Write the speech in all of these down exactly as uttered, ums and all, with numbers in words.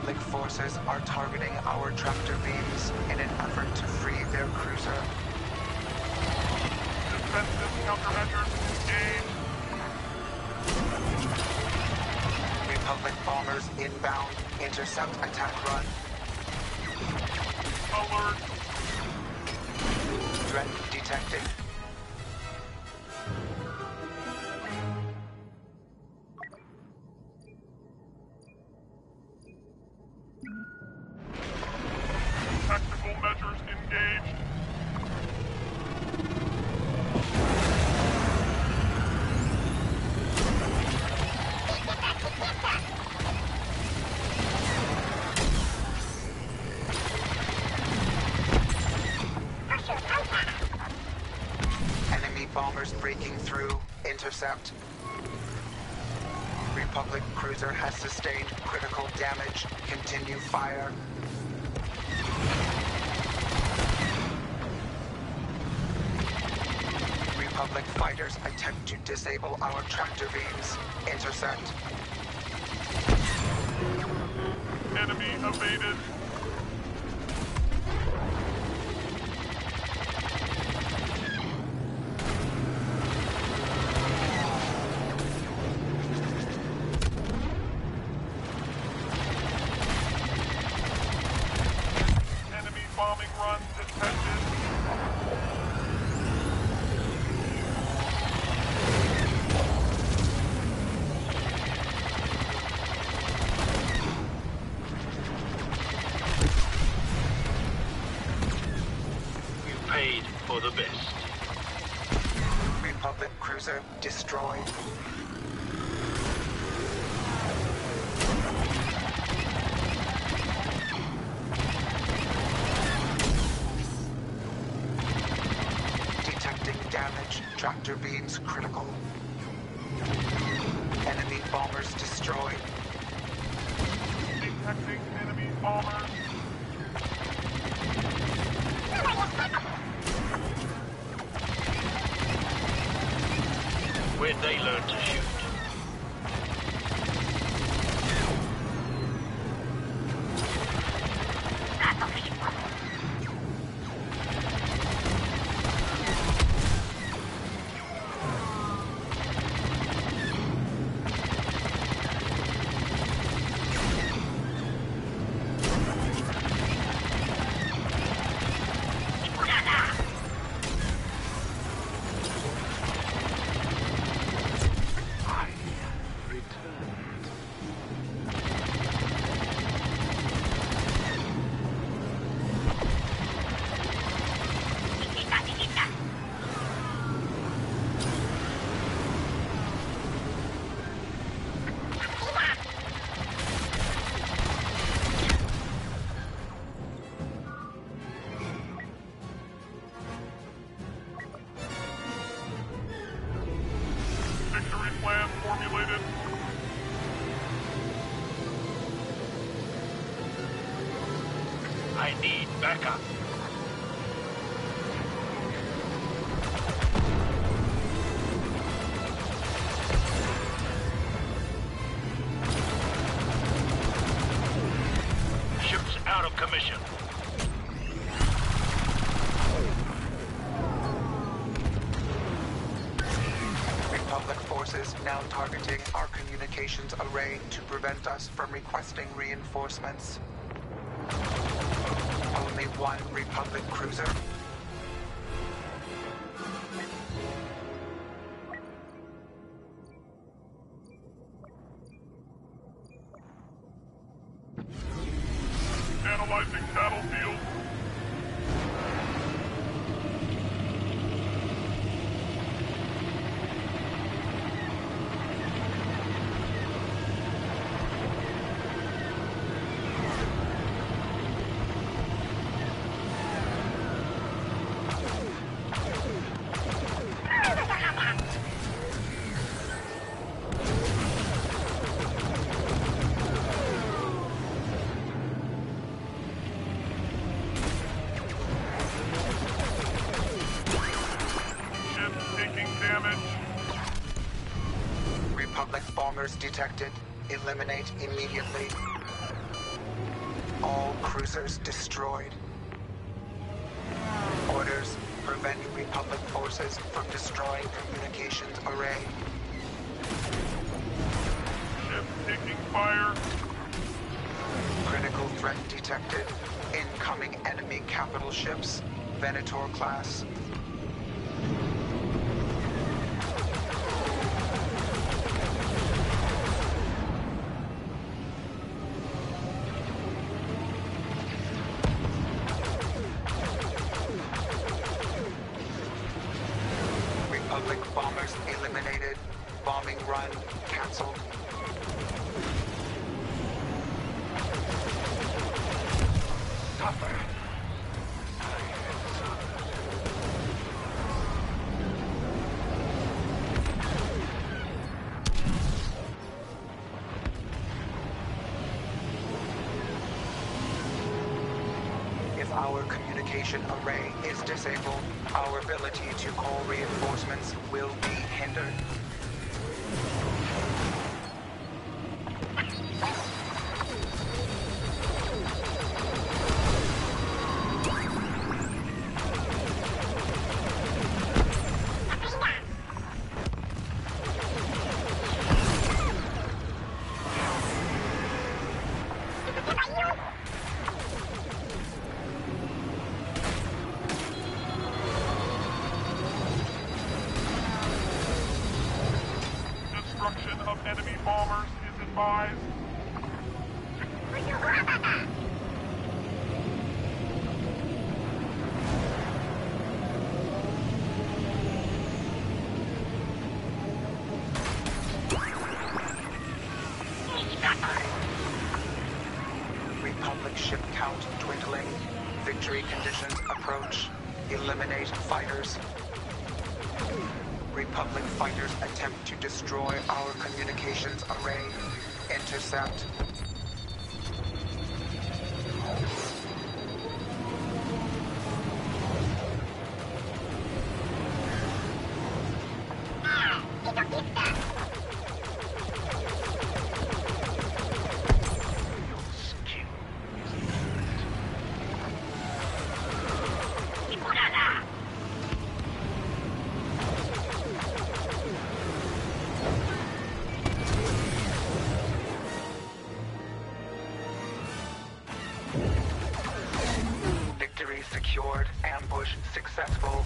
Republic forces are targeting our tractor beams in an effort to free their cruiser. Defensive countermeasures engaged. Republic bombers inbound. Intercept attack run. Alert. Threat detected. Tactical measures engaged. Enemy bombers breaking through. Intercept. Republic cruiser has sustained critical damage. Continue fire. Republic fighters attempt to disable our tractor beams. Intercept. Enemy evaded. Enemy bombing run detected. Paid for the best. Republic cruiser destroyed. Detecting damage. Tractor beams critical. Enemy bombers destroyed. Detecting enemy bombers. Where'd they learn to shoot? Victory plan formulated. I need backup. Ships out of commission. Republic forces now targeting our communications array to prevent us from requesting reinforcements. Only one Republic cruiser. Analyzing battlefield. Republic bombers detected. Eliminate immediately. All cruisers destroyed. Orders: prevent Republic forces from destroying communications array. Ship taking fire. Critical threat detected. Incoming enemy capital ships. Venator class. Republic bombers eliminated. Bombing run cancelled. Tougher. If our communication array is disabled, our ability to call reinforcements will be hindered. Destruction of enemy bombers is advised. Republic ship count dwindling. Victory conditions approach. Eliminate fighters. Republic fighters attempt to destroy our communications array. Intercept. Victory secured. Ambush successful.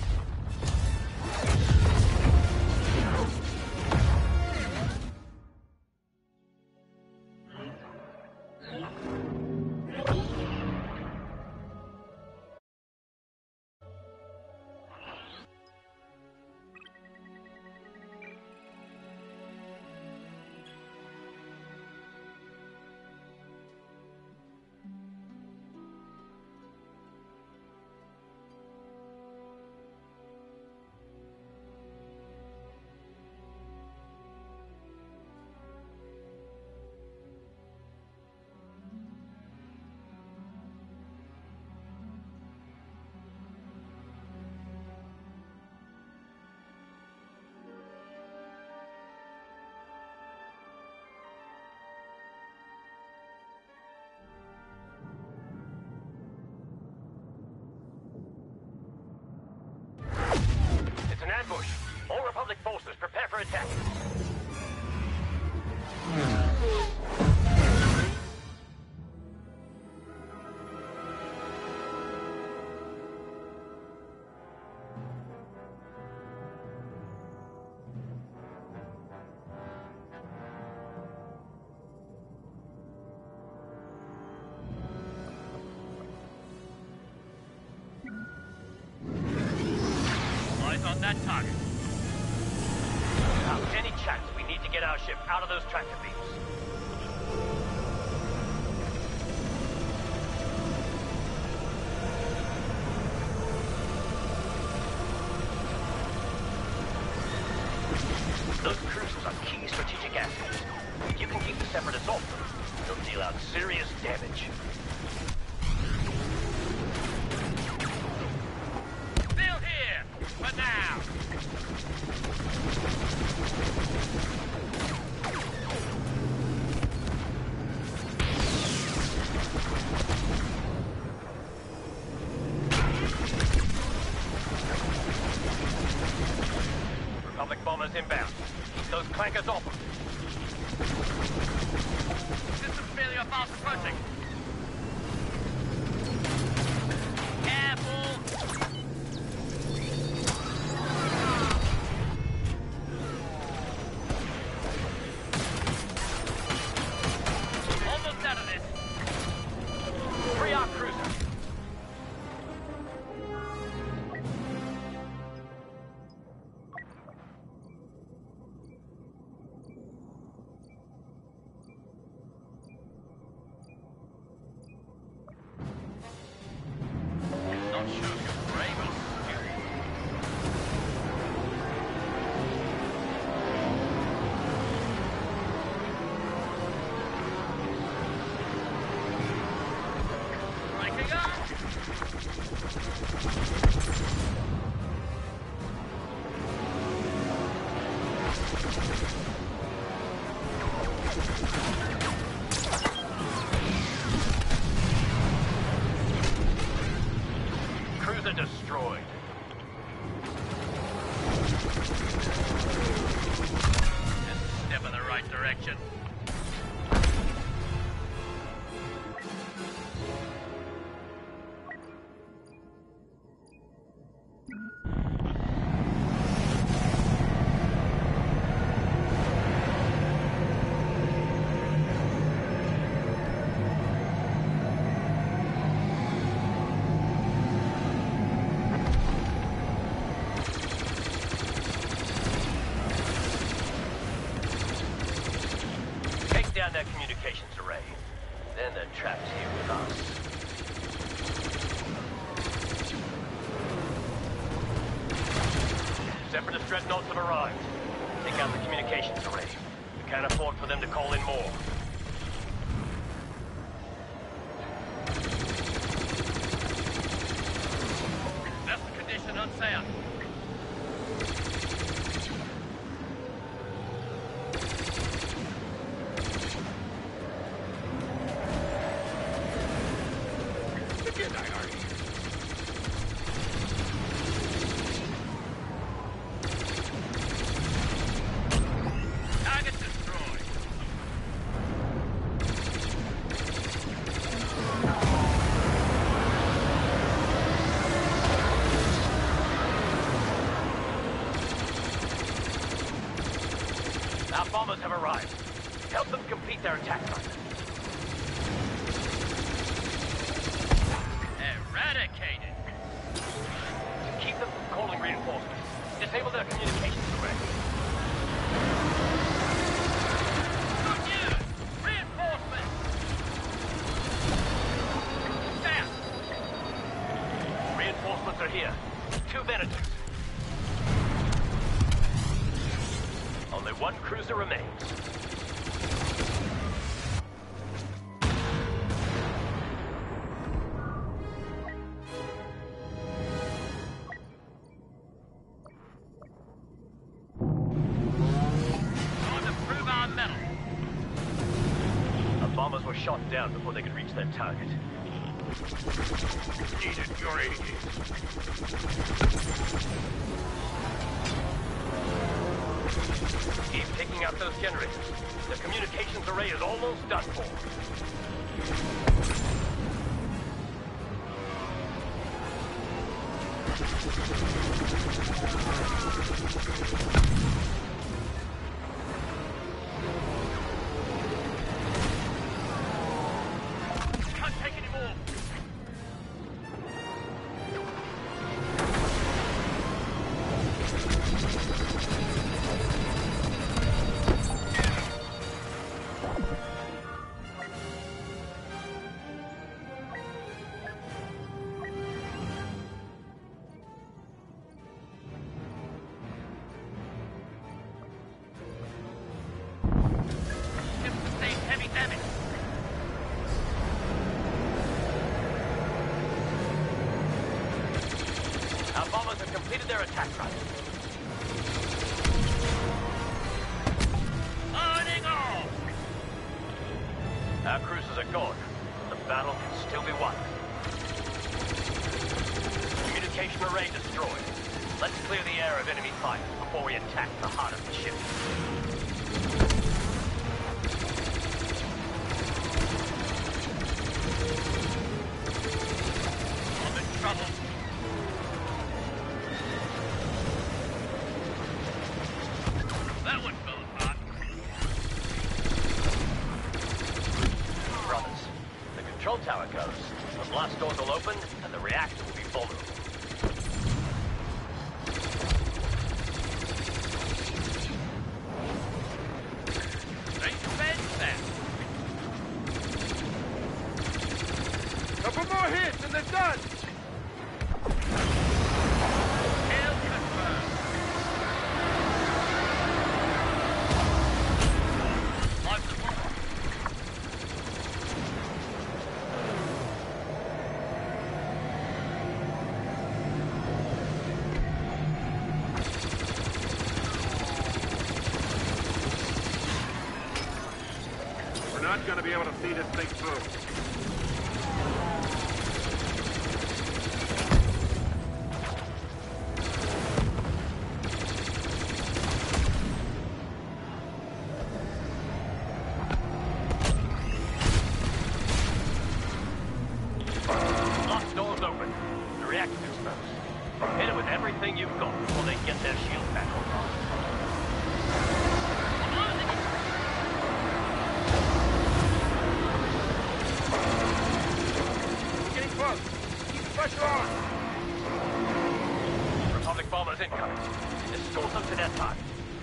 It's an ambush. All Republic forces prepare for attack. Eyes on that target. Without any chance, we need to get our ship out of those tractor beams. Those cruisers are key strategic assets. If you can keep the Separatists off them, they'll deal out serious damage. Still here, for now. us off them. System failure fast approaching. Careful! Almost out of this. Free our cruiser. Not sure if you're brave or stupid. Striking up! Cruiser destroyed. Just step in the right direction. Take down that communications array. Then they're trapped here with us. Separatist dreadnoughts have arrived. Take out the communications array. We can't afford for them to call in more. That's the condition unsound. Target destroyed. Our bombers have arrived. Help them complete their attack run. Eradicated. Keep them from calling reinforcements. Disable their communications array. Good news! Reinforcements! Down! Reinforcements are here. Two Venators. Only one cruiser remains. Time to prove our mettle. Our bombers were shot down before they could reach their target. Needed your aid. Keep taking out those generators. The communications array is almost done for. Can't take any more. Completed their attack run. Loading off! Our cruisers are gone. The battle can still be won. Communication array destroyed. Let's clear the air of enemy fighters before we attack the heart of the ship. how it goes. The blast doors will open, and the reactor will be vulnerable. Couple more hits and they're done! Hail confirmed. Live support. We're not gonna be able to see this thing through. Republic bombers incoming. Escort them to their target.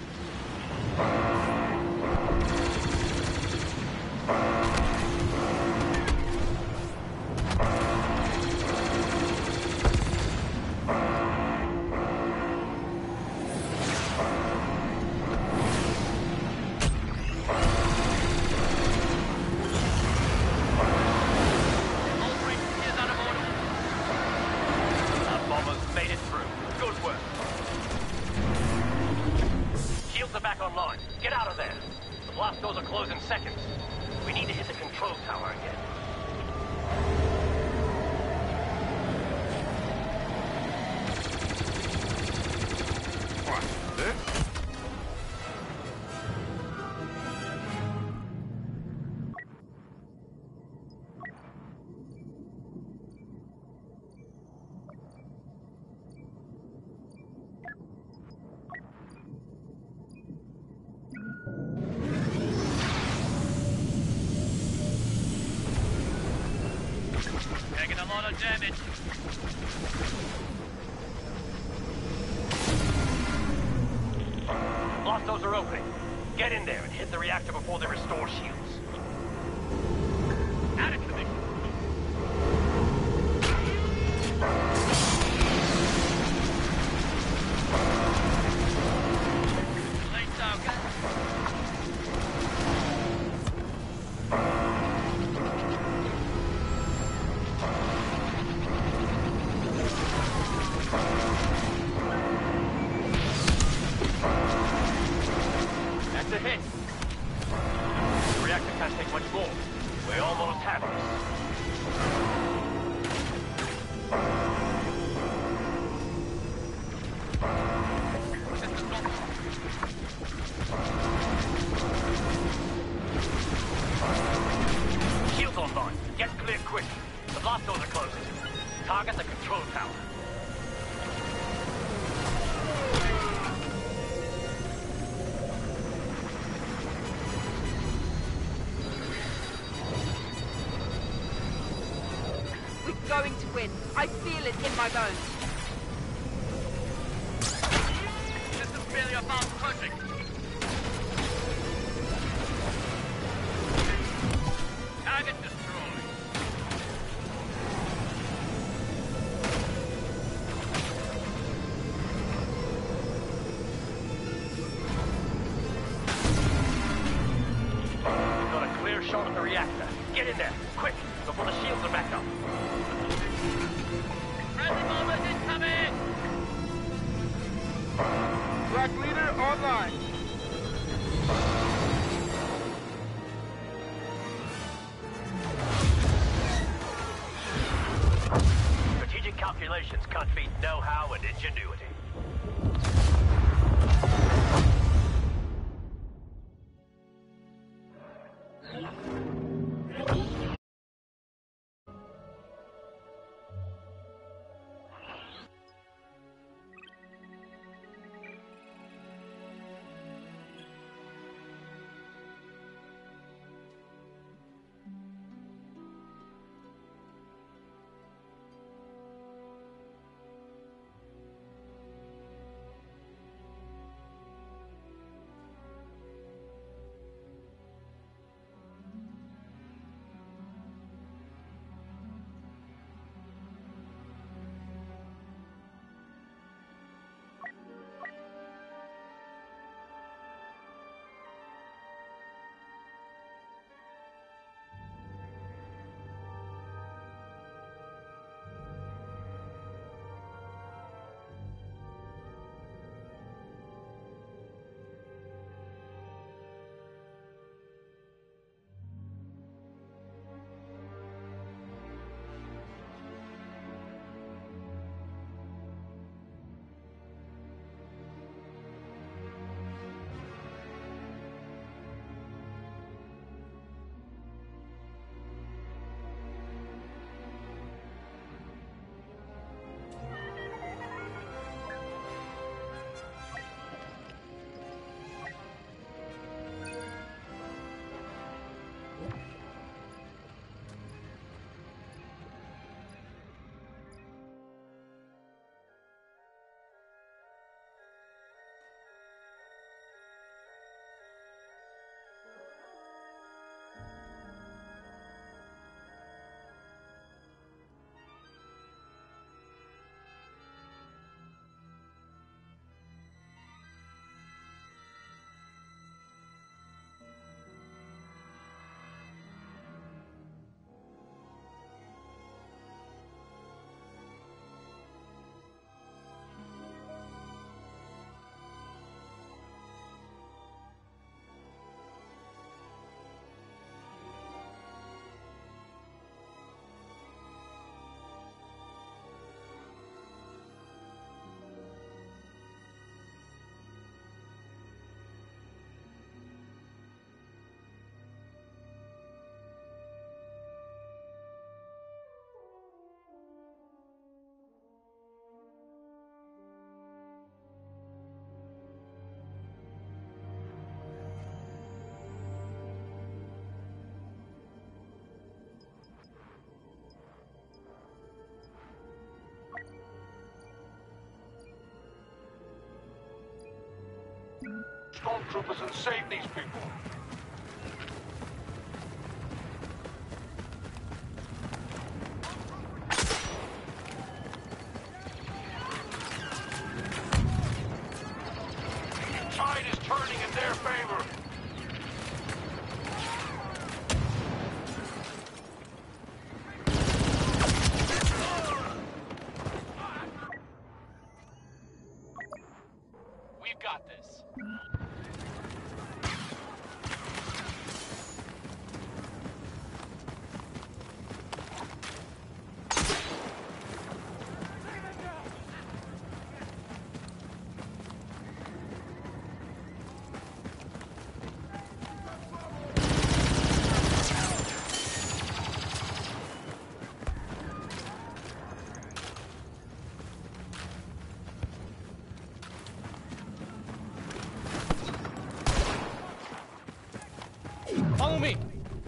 Taking a lot of damage. Blast doors are opening. Get in there and hit the reactor before they restore shields. Out of commission. Late target. That's a hit. The reactor can't take much more. We almost have this. Shields online. Get clear quick. The blast doors are closing. Target the control tower. Going to win. I feel it in my bones. This is merely a bomb project. Target destroyed. We've got a clear shot of the reactor. Get in there, quick, before the shields are back up. Friendly bombers incoming! Black leader online. Strategic calculations can't beat know-how and ingenuity. stormtroopers and save these people. Tide is turning in their favor. We've got this. Follow me.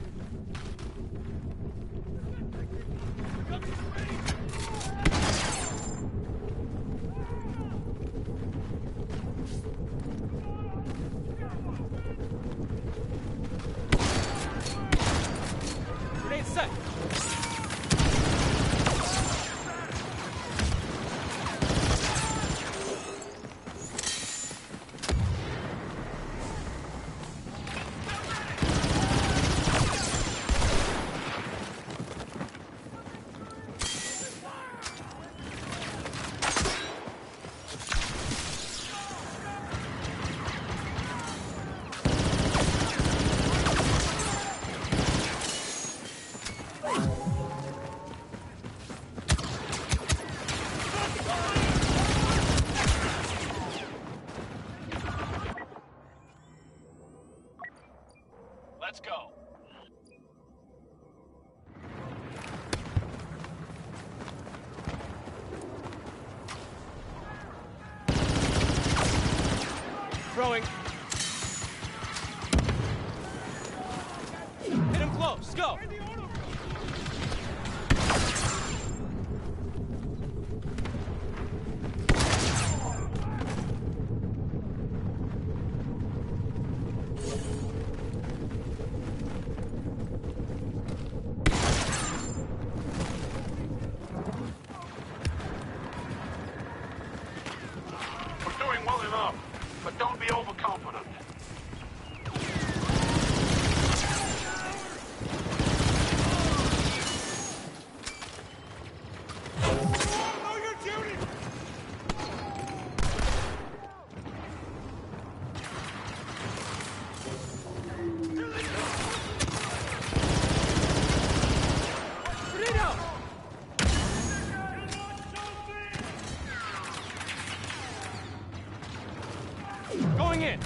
Grenade set. Let's go. Throwing. Hit him close. Go. We're doing well enough, but don't be overconfident. Going in.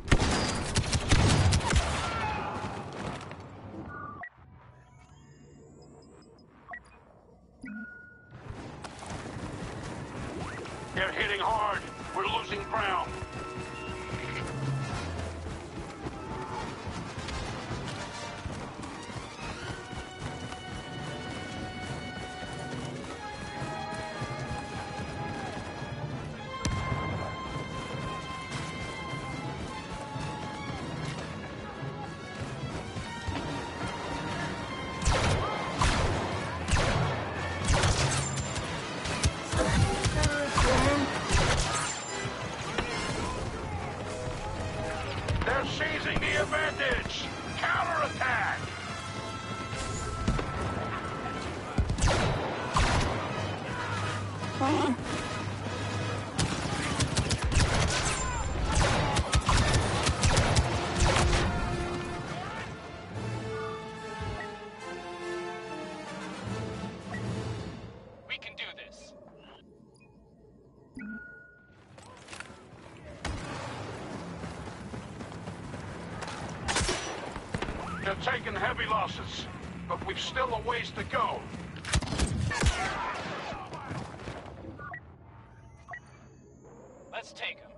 They're hitting hard. We're losing ground. They're seizing the advantage! Counterattack! We can do this. They're taking heavy losses, but we've still a ways to go. Let's take him.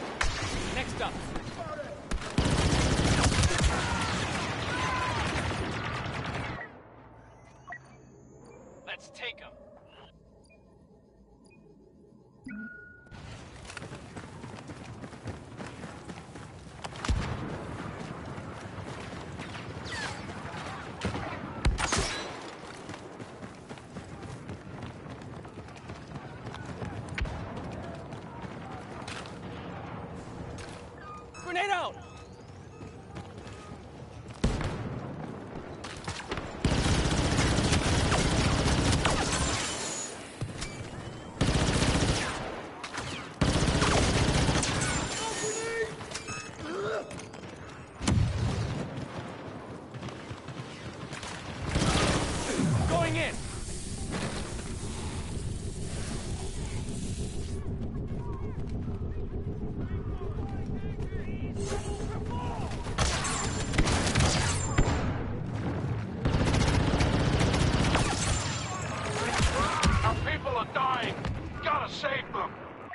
Next up. Let's take them. Grenade out! Going in. Our people are dying. Gotta save them.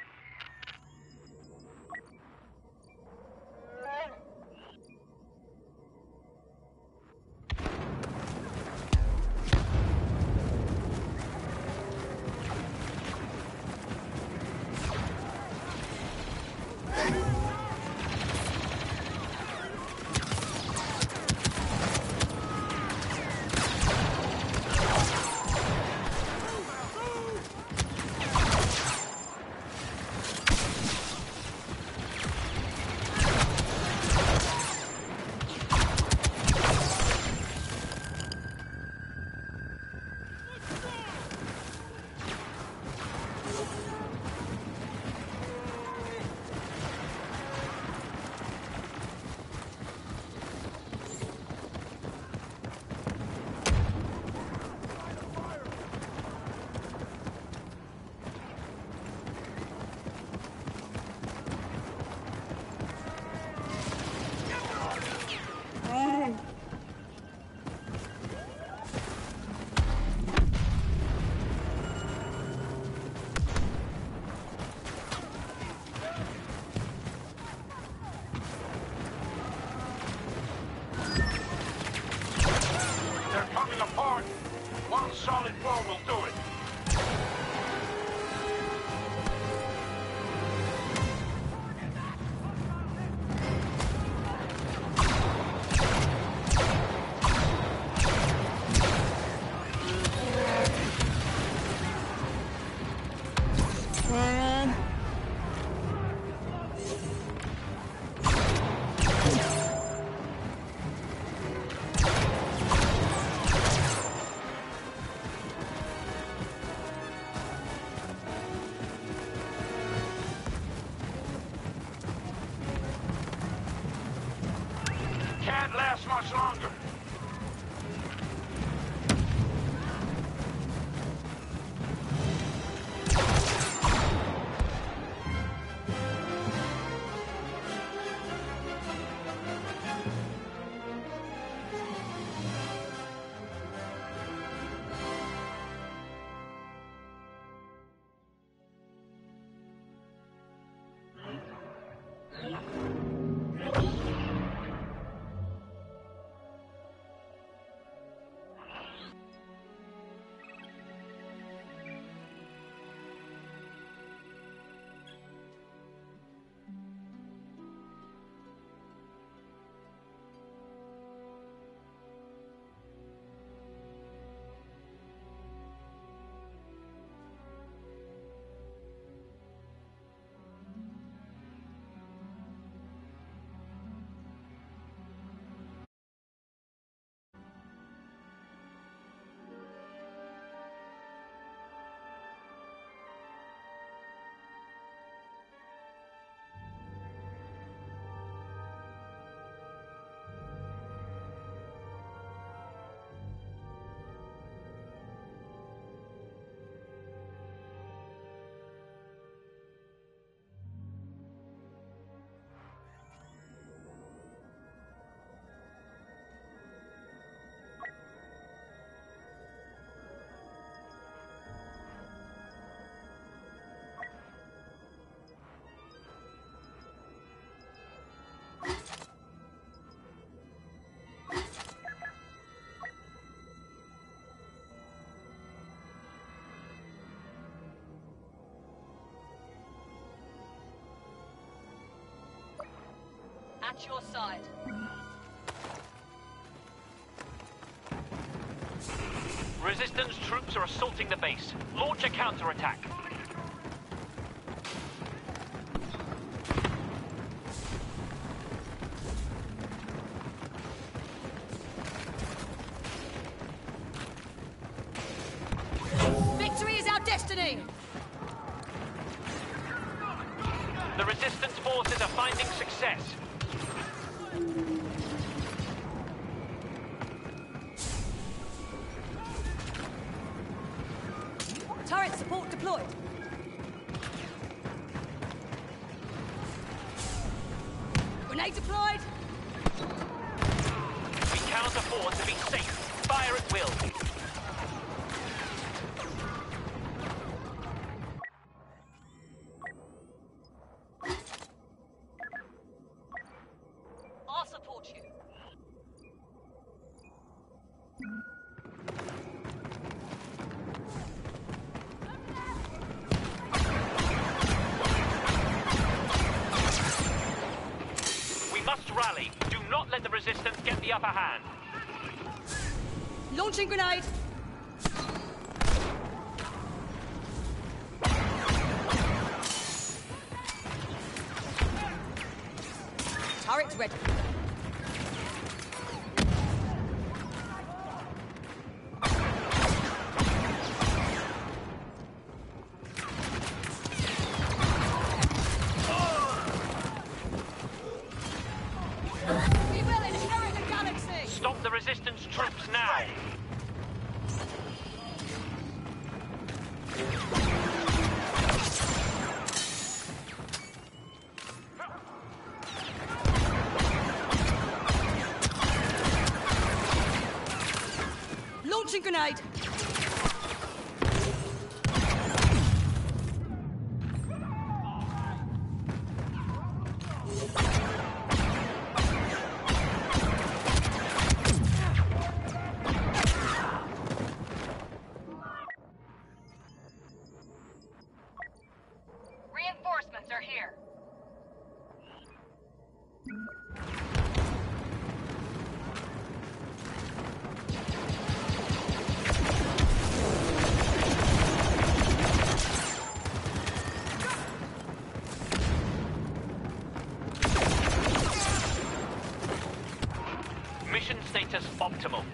They're coming apart. One solid blow will do it. Can't last much longer. at your side. Resistance troops are assaulting the base. Launch a counterattack. Victory is our destiny! The resistance forces are finding success. Turret support deployed. Grenade deployed. We cannot afford to be safe. Fire at will. I'll support you. We must rally. Do not let the resistance get the upper hand. Launching grenade. Turret ready. We will inherit the galaxy! Stop the resistance troops now. Launching grenade. Reinforcements are here. Mission status optimal.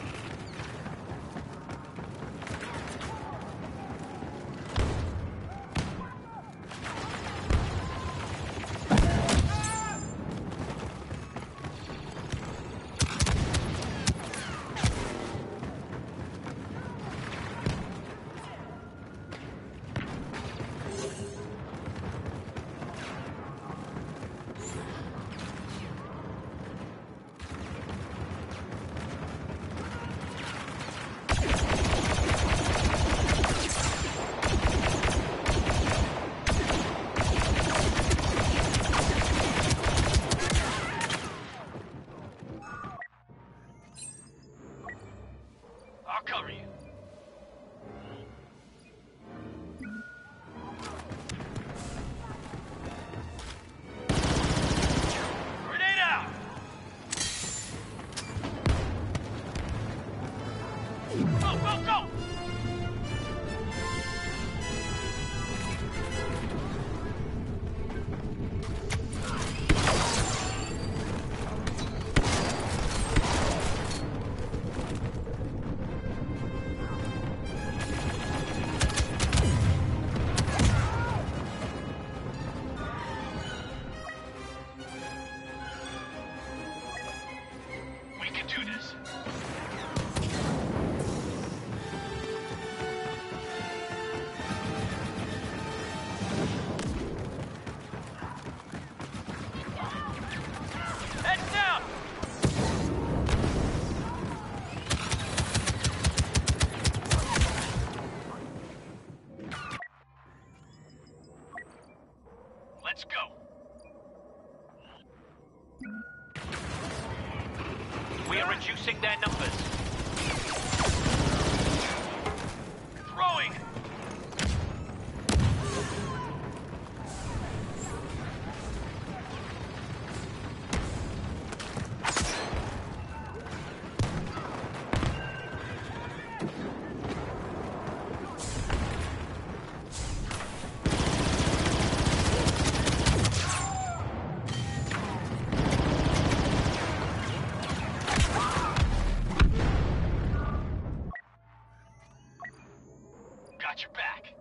I'll cover you. Grenade out! Go, go, go! We can do this. Heads down! Let's go. We are reducing their numbers. Throwing! got your back.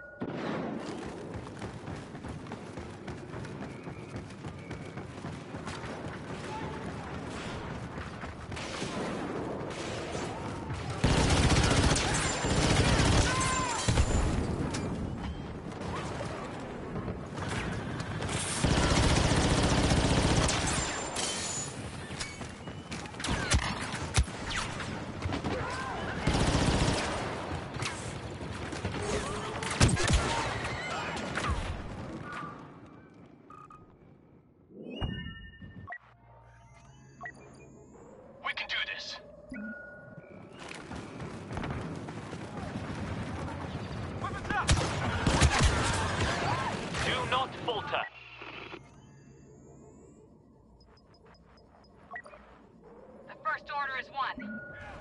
First order is one.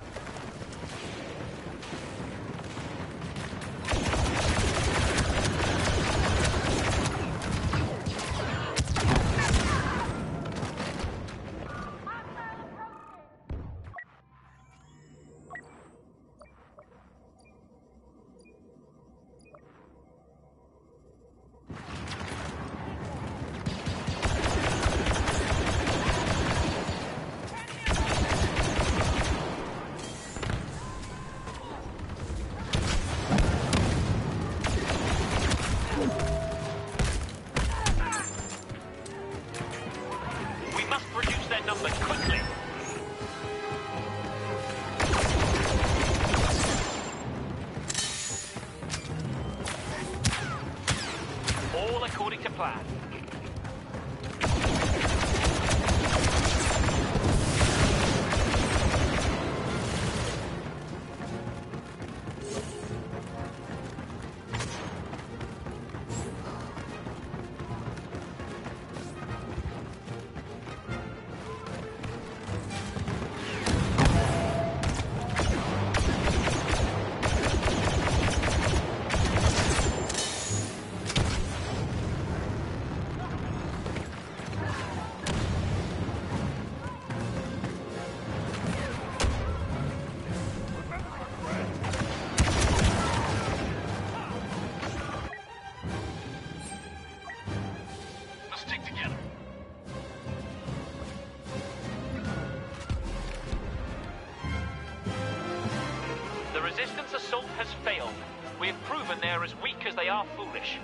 According to plan. Resistance assault has failed. We have proven they are as weak as they are foolish.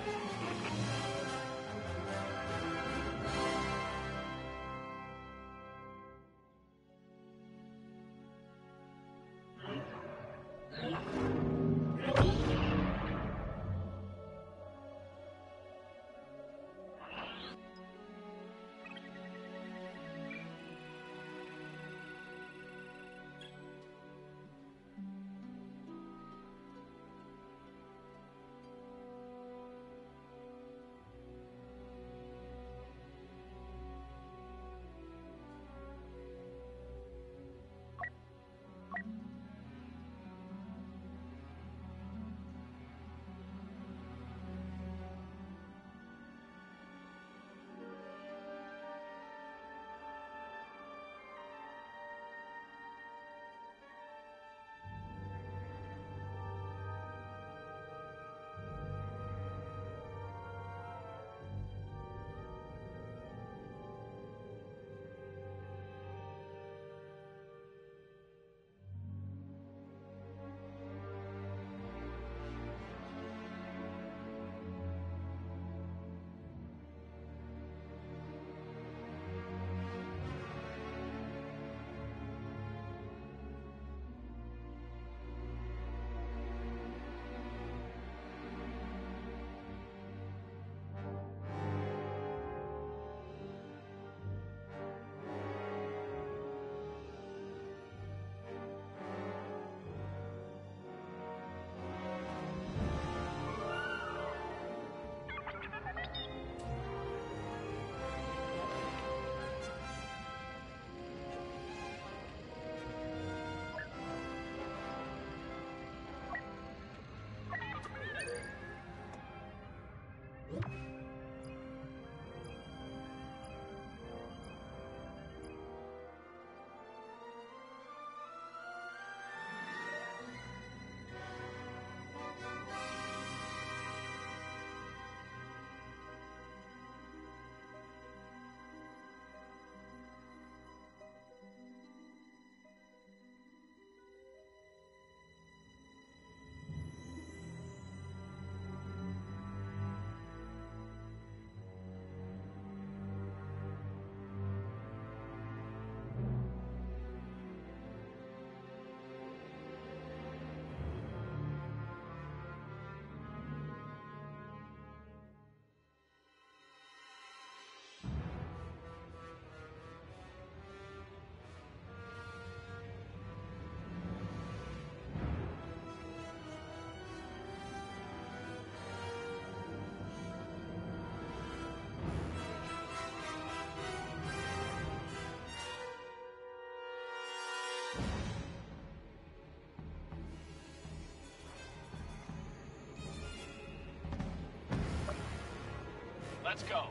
Let's go.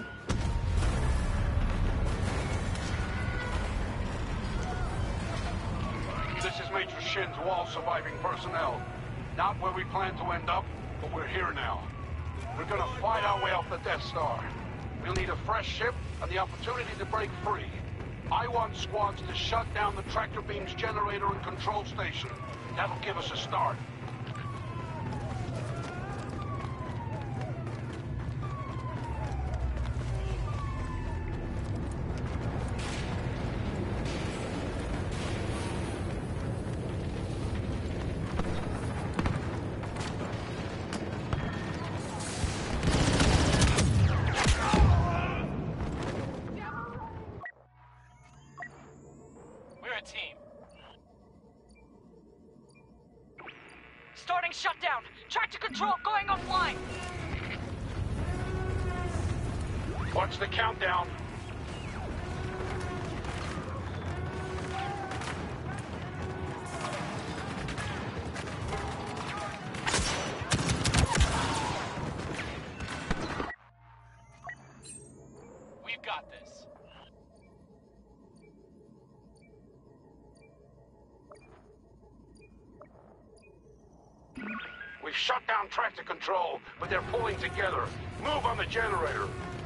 This is Major Shin to all surviving personnel. Not where we plan to end up, but we're here now. We're gonna fight our way off the Death Star. We'll need a fresh ship and the opportunity to break free. I want squads to shut down the tractor beam's generator and control station. That'll give us a start. Team. Starting shutdown. Tractor control going offline. Watch the countdown. We've got this. We've shut down tractor control, but they're pulling together. Move on the generator.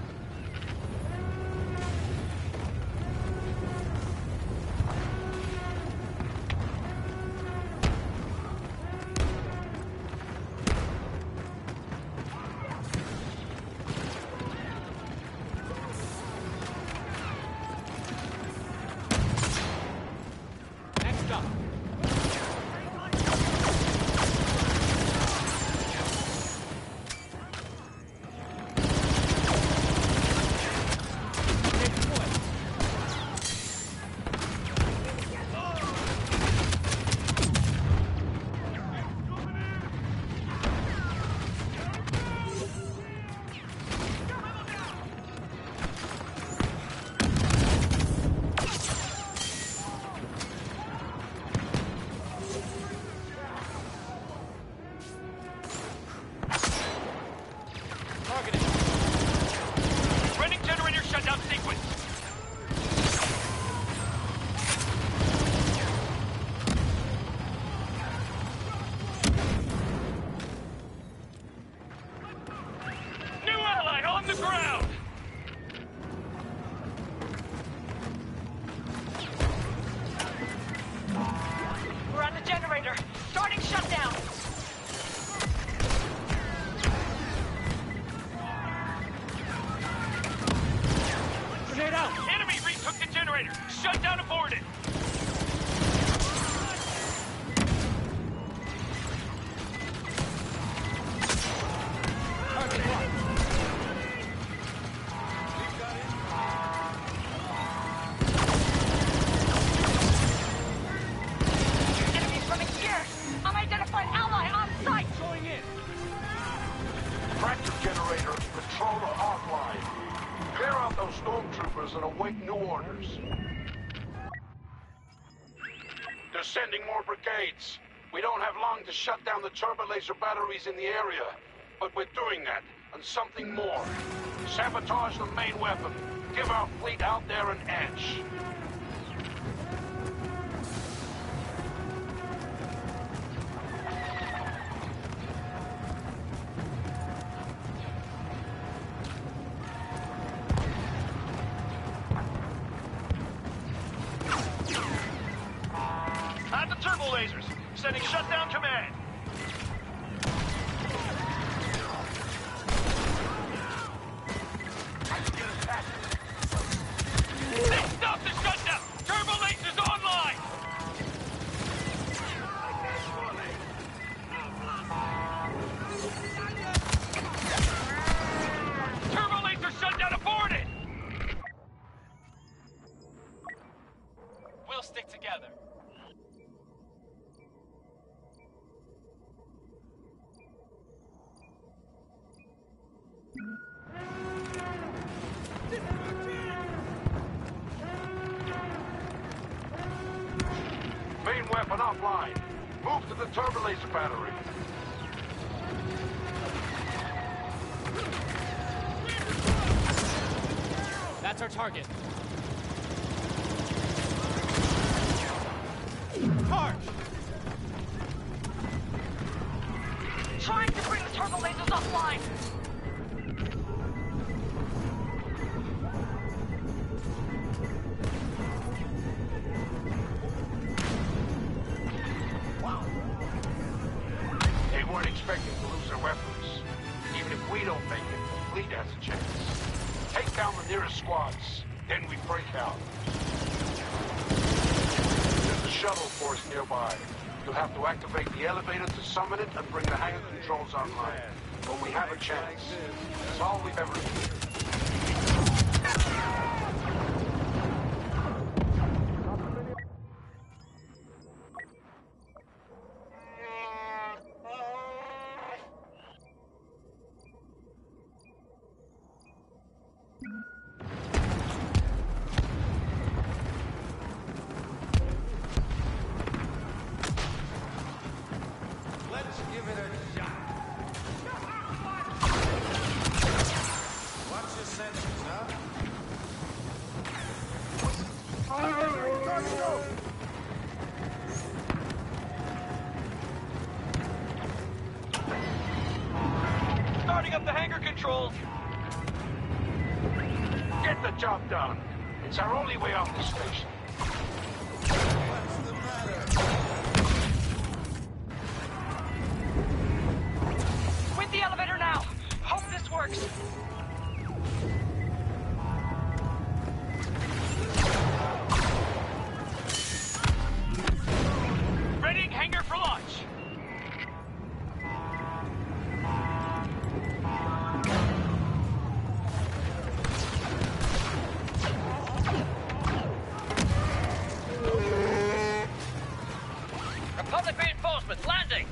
Next up. Running generator shutdown sequence. New ally on the ground. We're on the generator. Starting shutdown. Grenade out. Enemy retook the generator. Shutdown aborted. Target locked. Enemies running here. Unidentified ally on site. Going in. Tractor generator, controller offline. Clear out those stormtroopers and await new orders. They're sending more brigades. We don't have long to shut down the turbo laser batteries in the area, but we're doing that, and something more. Sabotage the main weapon. Give our fleet out there an edge. At the turbo lasers. Sending shutdown command. They stopped the shutdown! Turbo lasers online! Turbo laser shutdown aborted! We'll stick together. Main weapon offline. Move to the turbo laser battery. That's our target. Charge! Trying to bring the turbo lasers offline. They weren't expecting to lose their weapons. Even if we don't make it, the fleet has a chance. Take down the nearest squads, then we break out. There's a shuttle force nearby. You'll have to activate the elevator to summon it and bring the hangar controls online. But we have a chance. That's all we've ever needed. Starting up the hangar controls. Get the job done. It's our only way off this station. What's the matter? With the elevator now. Hope this works. Readying hangar for launch. Republic reinforcements landing.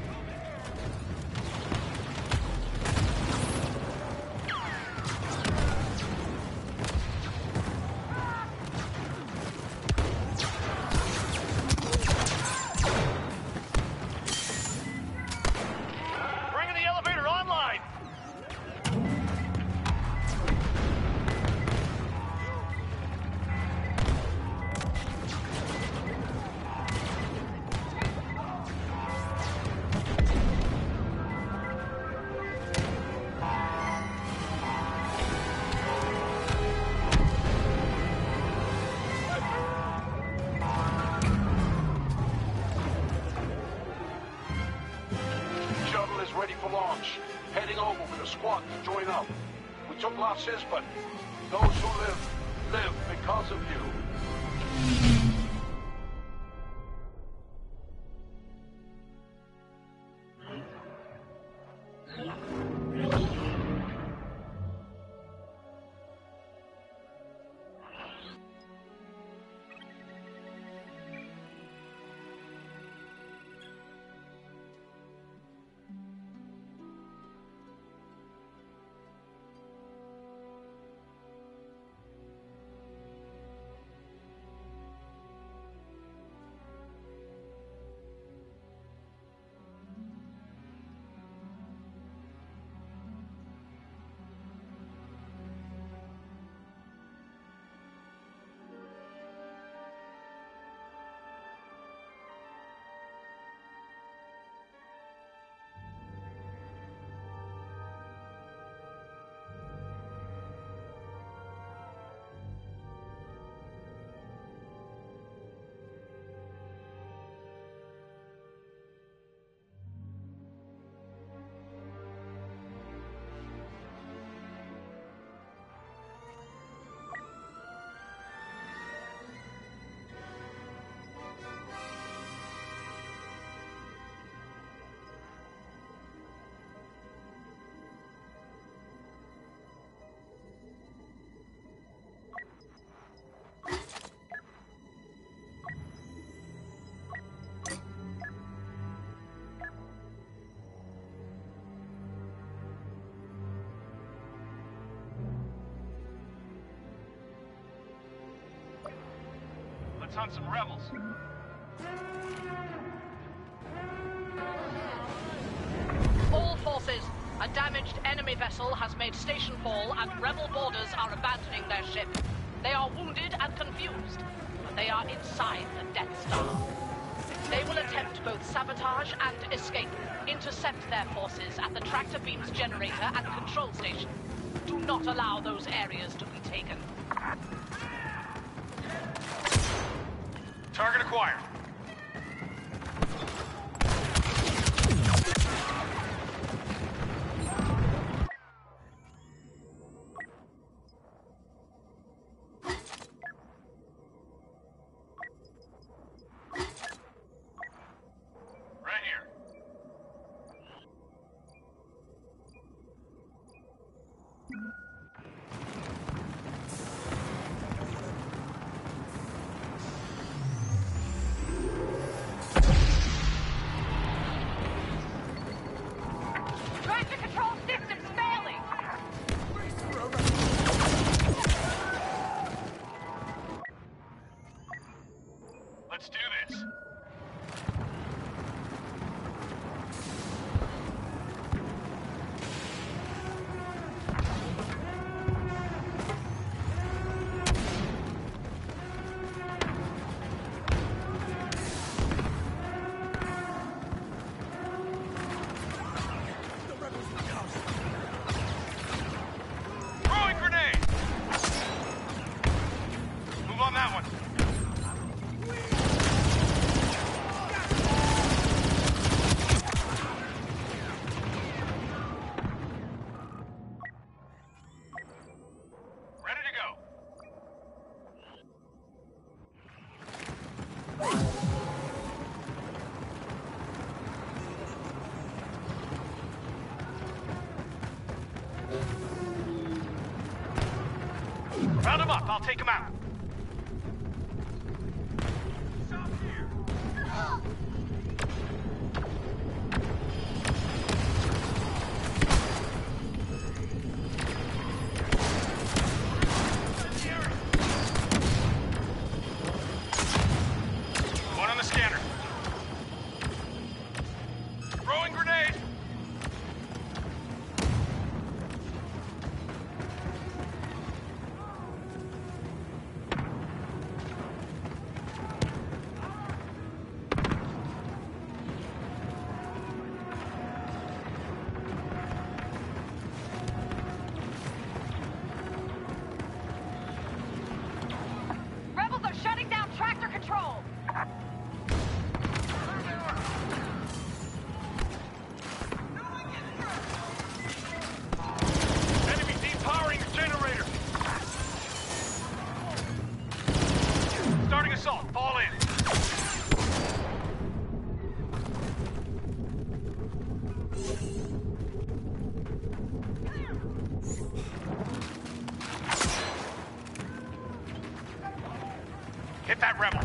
Bringing the elevator online. Shuttle is ready for launch. Heading over with a squad to join up. We took losses, but those who live, live because of you. Let's hunt some rebels. All forces, a damaged enemy vessel has made station fall and rebel boarders are abandoning their ship. They are wounded and confused, but they are inside the Death Star. They will attempt both sabotage and escape. Intercept their forces at the tractor beam's generator and control station. Do not allow those areas to be taken. Target acquired. Let's do this. Throwing grenade! Move on that one. Round him up, I'll take him out. One on the scanner. Throwing grenade. Assault, fall in. Hit that rebel.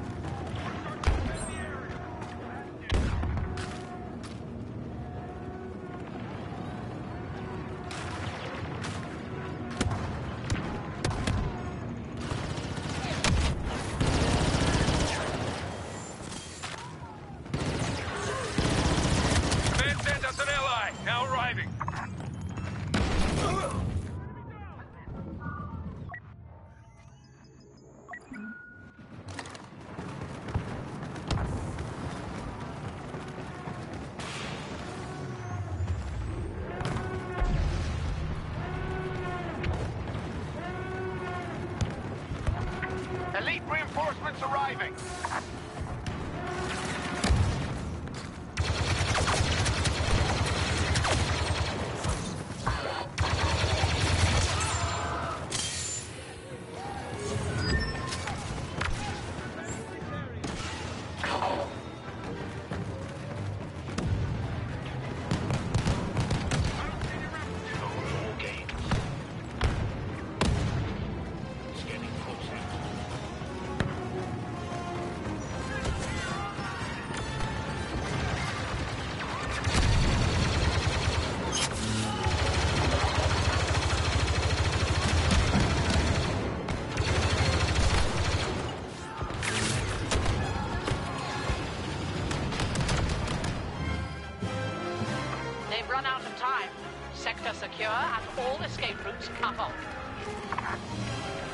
Now arriving. Elite reinforcements arriving. Sector secure and all escape routes cut off.